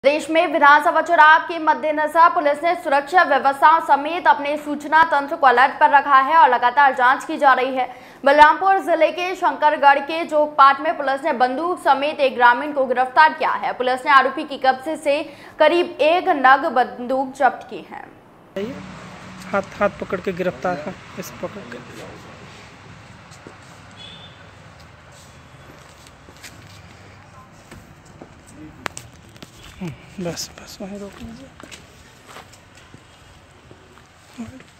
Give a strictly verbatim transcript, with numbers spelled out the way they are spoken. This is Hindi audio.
प्रदेश में विधानसभा चुनाव के मद्देनजर पुलिस ने सुरक्षा व्यवस्थाओं समेत अपने सूचना तंत्र को अलर्ट पर रखा है और लगातार जांच की जा रही है। बलरामपुर जिले के शंकरगढ़ के जोगपाट में पुलिस ने बंदूक समेत एक ग्रामीण को गिरफ्तार किया है। पुलिस ने आरोपी की कब्जे से करीब एक नग बंदूक जब्त की है। हाथ हाथ पकड़ के गिरफ्तार है, इसे पकड़ के बस बस वहीं रोक लीजिए।